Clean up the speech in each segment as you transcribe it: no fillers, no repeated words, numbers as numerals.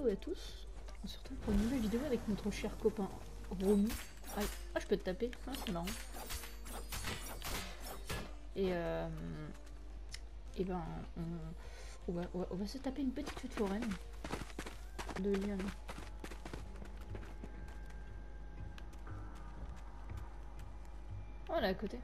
Hello à tous, on se retrouve pour une nouvelle vidéo avec notre cher copain Romu. Ah, je peux te taper, ah, c'est marrant. Et ben on va se taper une petite fête foraine de Lyon. Oh là à côté.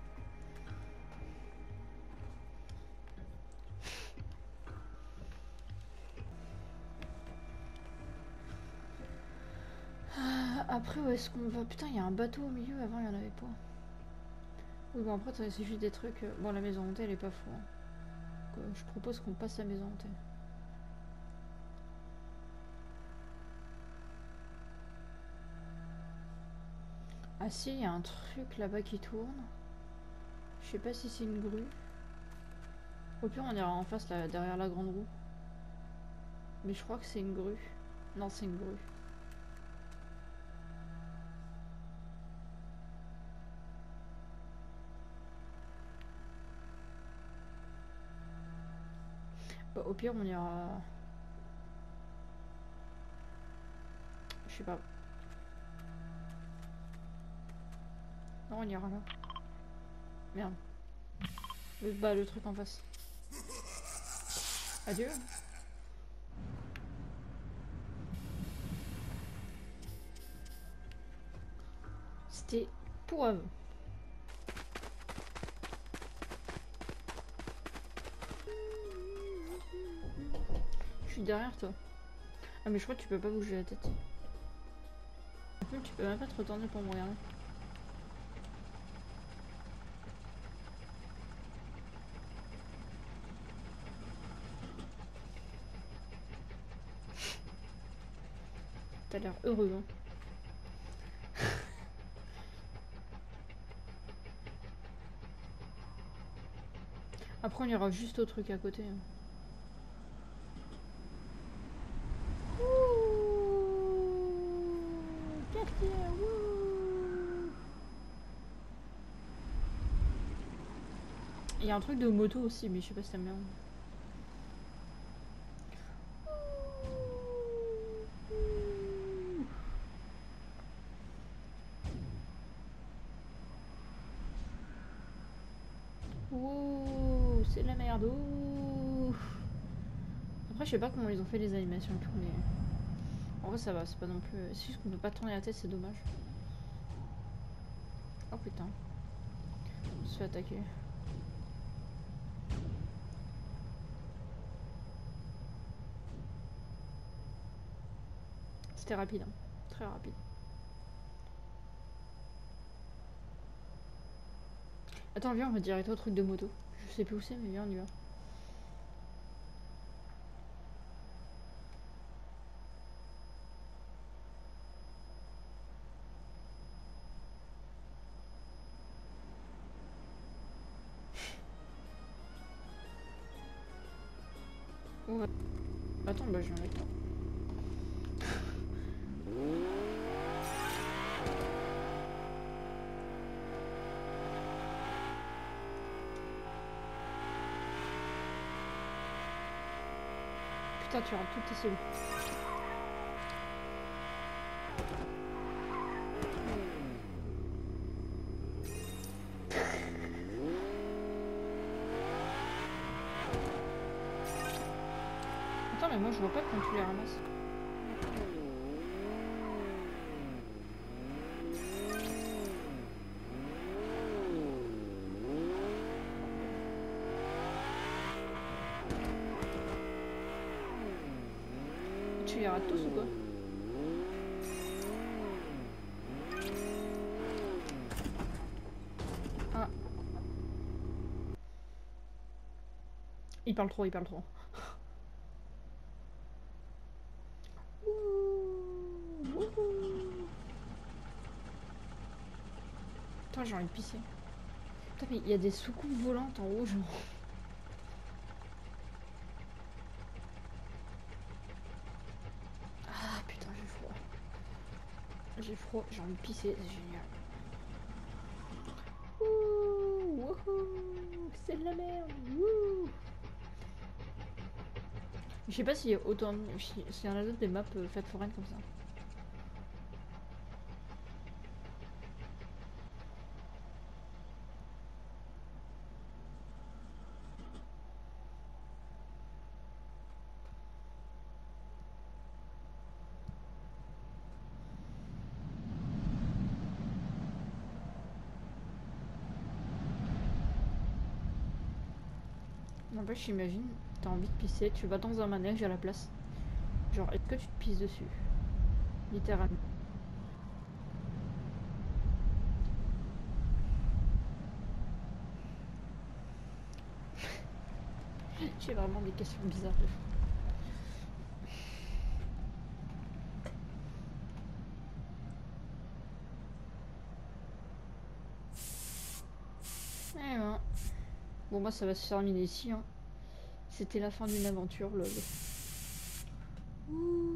Après où est-ce qu'on va? Putain, il y a un bateau au milieu, avant il y en avait pas. Oui bon après c'est juste des trucs. Bon la maison hantée elle est pas fou. Hein. Donc, je propose qu'on passe la maison hantée. Ah si, il y a un truc là-bas qui tourne. Je sais pas si c'est une grue. Au pire on ira en face là, derrière la grande roue. Mais je crois que c'est une grue. Non c'est une grue. Bah, au pire on ira... Je sais pas. Non on ira là. Merde. Le truc en face. Adieu. C'était pour eux. Je suis derrière toi. Ah mais je crois que tu peux pas bouger la tête. En plus tu peux même pas te retourner pour me regarder. T'as l'air heureux hein. Après on ira juste au truc à côté. Hein. Il y a un truc de moto aussi mais je sais pas si t'aimes bien. Ouh, c'est de la merde. Ouh. Après je sais pas comment ils ont fait les animations et tout mais... En vrai ça va, c'est pas non plus... C'est juste qu'on peut pas tourner la tête, c'est dommage. Oh putain. On se fait attaquer. C'était rapide, hein. Très rapide. Attends, viens, on va direct au truc de moto. Je sais plus où c'est, mais viens, on y va. Ouais. Attends, bah je viens avec toi. Putain, tu rentres toutes tes cellules. Attends, mais moi je vois pas quand tu les ramasses. Tu les rates tous ou quoi? Ah. Il parle trop, il parle trop. Putain, j'ai envie de pisser. Putain, mais il y a des soucoupes volantes en haut, genre. Ah putain, j'ai froid. J'ai froid, j'ai envie de pisser, c'est génial. Ouh, wouhou, c'est de la merde. Wouh. Je sais pas s'il y a autant. S'il y en a d'autres des maps fêtes foraines comme ça. N'empêche, j'imagine, t'as envie de pisser, tu vas dans un manège à la place. Genre, est-ce que tu te pisses dessus? Littéralement. J'ai vraiment des questions bizarres de fou. Eh ben. Bon, moi, ça va se terminer ici. Hein. C'était la fin d'une aventure, lol. Ouh.